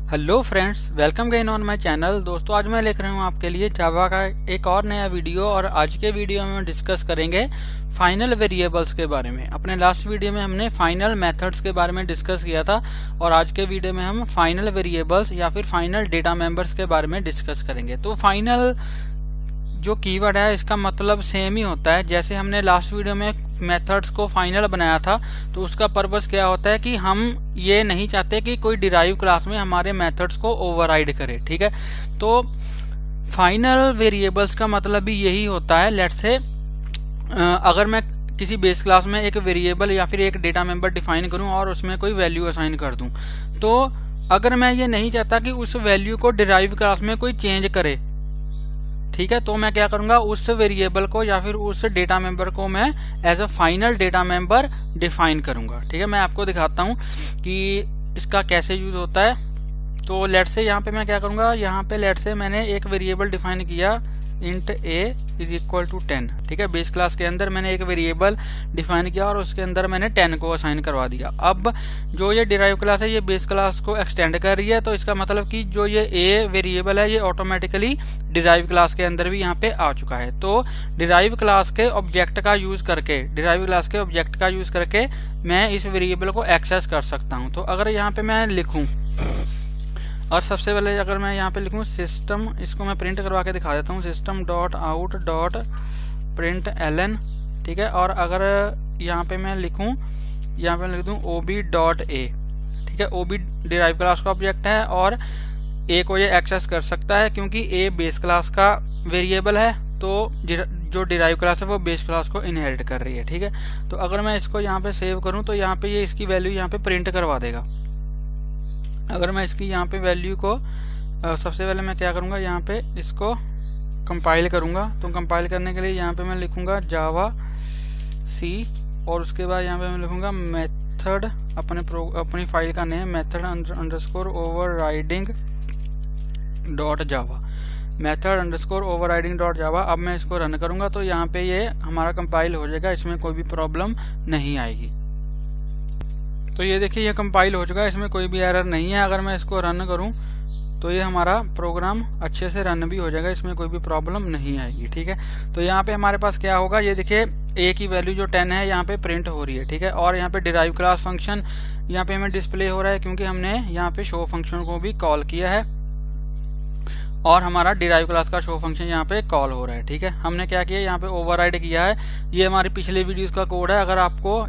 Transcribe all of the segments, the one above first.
Hello friends, welcome again on my channel. दोस्तों, आज मैं लेकर आया हूँ आपके लिए जावा का एक और नया वीडियो। और आज के वीडियो में हम डिस्कस करेंगे फाइनल वेरिएबल्स के बारे में। अपने लास्ट वीडियो में हमने फाइनल मेथड्स के बारे में डिस्कस किया था और आज के वीडियो में हम फाइनल वेरिएबल्स या फिर फाइनल डेटा मेंबर्स के बारे में डिस्कस करेंगे। तो फाइनल जो कीवर्ड है इसका मतलब सेम ही होता है। जैसे हमने लास्ट वीडियो में मेथड्स को फाइनल बनाया था, तो उसका पर्पस क्या होता है कि हम ये नहीं चाहते कि कोई डिराइव क्लास में हमारे मेथड्स को ओवरराइड करे। ठीक है, तो फाइनल वेरिएबल्स का मतलब भी यही होता है। लेट्स से अगर मैं किसी बेस क्लास में एक वेरिएबल या फिर एक डेटा मेंबर डिफाइन करूं और उसमें कोई वैल्यू असाइन कर दूं, तो अगर मैं ये नहीं चाहता कि उस वैल्यू को डिराइव क्लास में कोई चेंज करे, ठीक है, तो मैं क्या करूंगा, उस वेरिएबल को या फिर उस डेटा मेंबर को मैं as a final data member define करूंगा। ठीक है, मैं आपको दिखाता हूं कि इसका कैसे यूज होता है। तो लेट्स से यहाँ पे मैं क्या करूंगा, यहाँ पे लेट्स से मैंने एक वेरिएबल डिफाइन किया int a is equal to 10। ठीक है, बेस क्लास के अंदर मैंने एक वेरिएबल डिफाइन किया और उसके अंदर मैंने 10 को असाइन करवा दिया। अब जो ये डिराइव क्लास है ये बेस क्लास को एक्सटेंड कर रही है, तो इसका मतलब कि जो ये a वेरिएबल है ये ऑटोमेटिकली डिराइव क्लास के अंदर भी यहाँ पे आ चुका है। तो डिराइव क्लास के ऑब्जेक्ट का यूज करके मैं इस वेरिएबल को एक्सेस कर सकता हूँ। तो अगर यहाँ पे मैं लिखूँ, और सबसे पहले अगर मैं यहाँ पे लिखूँ सिस्टम, इसको मैं प्रिंट करवा के दिखा देता हूँ, system dot out dot println. ठीक है, और अगर यहाँ पे मैं लिखूँ, यहाँ पे लिख दूँ ओबी डॉट ए। ठीक है, ओबी डिराइव क्लास का ऑब्जेक्ट है और ए को ये एक्सेस कर सकता है क्योंकि ए बेस क्लास का वेरिएबल है, तो जो डिराइव क्लास है वो बेस क्लास को इनहेरिट कर रही है। ठीक है, तो अगर मैं इसको यहाँ पे सेव करूँ तो यहाँ पे ये इसकी वैल्यू यहाँ पे प्रिंट करवा देगा। अगर मैं इसकी यहाँ पे वैल्यू को सबसे पहले मैं क्या करूँगा, यहाँ पे इसको कंपाइल करूँगा। तो कंपाइल करने के लिए यहाँ पे मैं लिखूँगा जावा सी और उसके बाद यहाँ पे मैं लिखूँगा मेथड, अपनी फाइल का name method underscore overriding dot Java, method underscore overriding dot Java. अब मैं इसको रन करूँगा तो यहाँ पे ये हमारा कंपाइल हो जाएगा, इसमें कोई भी प्रॉब्लम नहीं आएगी। तो ये देखिए ये कंपाइल हो चुका है, इसमें कोई भी एरर नहीं है। अगर मैं इसको रन करूं तो ये हमारा प्रोग्राम अच्छे से रन भी हो जाएगा, इसमें कोई भी प्रॉब्लम नहीं आएगी। ठीक है, तो यहाँ पे हमारे पास क्या होगा, ये देखिए ए की वैल्यू जो 10 है यहाँ पे प्रिंट हो रही है। ठीक है, और यहाँ पे डिराइव क्लास फंक्शन यहाँ पे हमें डिस्प्ले हो रहा है क्योंकि हमने यहाँ पे शो फंक्शन को भी कॉल किया है और हमारा डिराइव क्लास का शो फंक्शन यहाँ पे कॉल हो रहा है। ठीक है, हमने क्या किया, यहाँ पे ओवरराइड किया है। ये हमारी पिछले वीडियोस का कोड है। अगर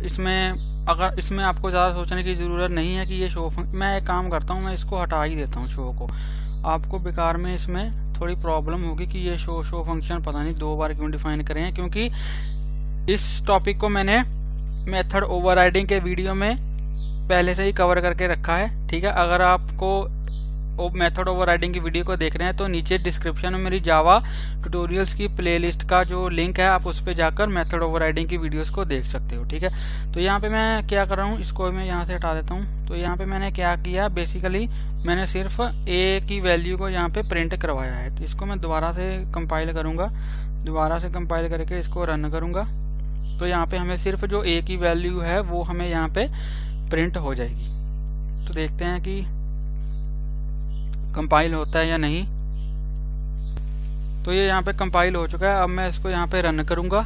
इसमें आपको ज़्यादा सोचने की ज़रूरत नहीं है कि ये शो मैं एक काम करता हूँ, मैं इसको हटा ही देता हूँ शो को। आपको बेकार में इसमें थोड़ी प्रॉब्लम होगी कि ये शो फंक्शन पता नहीं 2 बार क्यों डिफाइन करें हैं, क्योंकि इस टॉपिक को मैंने मेथड ओवरराइडिंग के वीडियो में पहले से ही कवर करके रखा है। ठीक है, अगर आपको मेथड ओवरराइडिंग की वीडियो को देख रहे हैं तो नीचे डिस्क्रिप्शन में मेरी जावा ट्यूटोरियल्स की प्लेलिस्ट का जो लिंक है, आप उस पर जाकर मेथड ओवरराइडिंग की वीडियोस को देख सकते हो। ठीक है, तो यहाँ पे मैं क्या कर रहा हूँ, इसको मैं यहाँ से हटा देता हूँ। तो यहाँ पे मैंने क्या किया, बेसिकली मैंने सिर्फ ए की वैल्यू को यहाँ पे प्रिंट करवाया है। तो इसको मैं दोबारा से कंपाइल करूँगा, दोबारा से कंपाइल करके इसको रन करूँगा तो यहाँ पे हमें सिर्फ जो ए की वैल्यू है वो हमें यहाँ पे प्रिंट हो जाएगी। तो देखते हैं कि कंपाइल होता है या नहीं। तो ये यहाँ पे कंपाइल हो चुका है। अब मैं इसको यहाँ पे रन करूँगा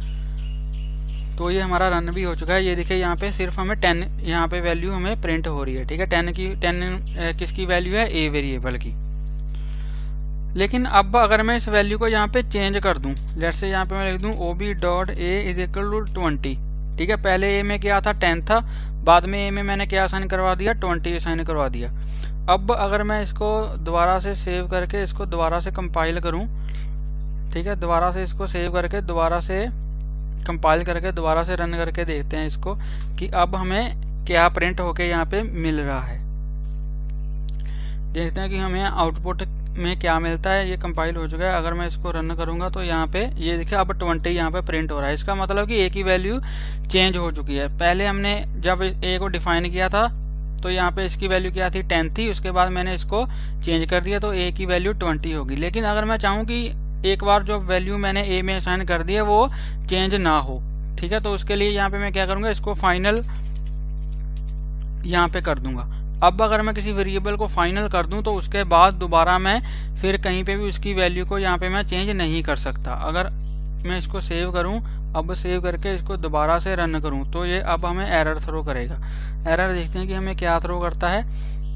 तो ये हमारा रन भी हो चुका है। ये देखिए यहाँ पे सिर्फ हमें 10 यहाँ पे वैल्यू हमें प्रिंट हो रही है। ठीक है, 10 किसकी वैल्यू है, ए वेरिएबल की। लेकिन अब अगर मैं इस वैल्यू को यहाँ पे चेंज कर दूं, लेट्स से यहाँ पे मैं लिख दूं ob dot a is equal to 20। ठीक है, पहले ए में क्या था, 10 था, बाद में ए में मैंने क्या असाइन करवा दिया, 20 असाइन करवा दिया। अब अगर मैं इसको दोबारा से सेव करके इसको दोबारा से कंपाइल करूं, ठीक है, दोबारा से इसको सेव करके दोबारा से कंपाइल करके दोबारा से रन करके देखते हैं इसको कि अब हमें क्या प्रिंट होके यहाँ पे मिल रहा है। देखते हैं कि हमें आउटपुट में क्या मिलता है। ये कंपाइल हो चुका है। अगर मैं इसको रन करूंगा तो यहाँ पे ये देखिए अब 20 यहाँ पे प्रिंट हो रहा है। इसका मतलब कि ए की वैल्यू चेंज हो चुकी है। पहले हमने जब ए को डिफाइन किया था तो यहाँ पे इसकी वैल्यू क्या थी, 10 थी, उसके बाद मैंने इसको चेंज कर दिया तो ए की वैल्यू 20 होगी। लेकिन अगर मैं चाहूँ कि एक बार जो वैल्यू मैंने ए में असाइन कर दी है वो चेंज ना हो, ठीक है, तो उसके लिए यहाँ पे मैं क्या करूँगा, इसको फाइनल यहाँ पे कर दूंगा। अब अगर मैं किसी वेरिएबल को फाइनल कर दूं तो उसके बाद दोबारा मैं फिर कहीं पे भी उसकी वैल्यू को यहाँ पे मैं चेंज नहीं कर सकता। अगर मैं इसको सेव करूं, अब सेव करके इसको दोबारा से रन करूं तो ये अब हमें एरर थ्रो करेगा। एरर देखते हैं कि हमें क्या थ्रो करता है।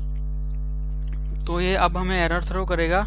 तो ये अब हमें एरर थ्रो करेगा।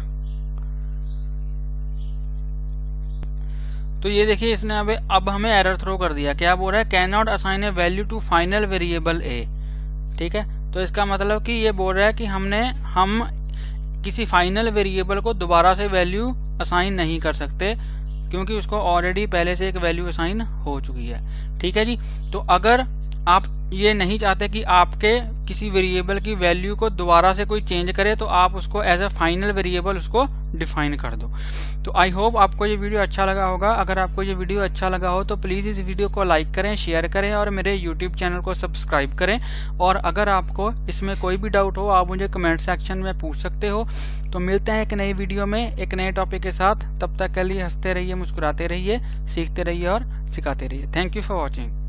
तो ये देखिए इसने अब हमें एरर थ्रो कर दिया। क्या बोल रहा है, can not assign a value to final variable a. ठीक है, तो इसका मतलब कि ये बोल रहा है कि हम किसी फाइनल वेरिएबल को दोबारा से वैल्यू असाइन नहीं कर सकते क्योंकि उसको ऑलरेडी पहले से एक वैल्यू असाइन हो चुकी है। ठीक है जी, तो अगर आप ये नहीं चाहते कि आपके किसी वेरिएबल की वैल्यू को दोबारा से कोई चेंज करे तो आप उसको एज अ फाइनल वेरिएबल उसको डिफाइन कर दो। तो आई होप आपको ये वीडियो अच्छा लगा होगा। अगर आपको ये वीडियो अच्छा लगा हो तो प्लीज़ इस वीडियो को लाइक करें, शेयर करें और मेरे यूट्यूब चैनल को सब्सक्राइब करें। और अगर आपको इसमें कोई भी डाउट हो आप मुझे कमेंट सेक्शन में पूछ सकते हो। तो मिलते हैं एक नई वीडियो में एक नए टॉपिक के साथ। तब तक के लिए हंसते रहिए, मुस्कुराते रहिए, सीखते रहिए और सिखाते रहिए। Thank you for watching.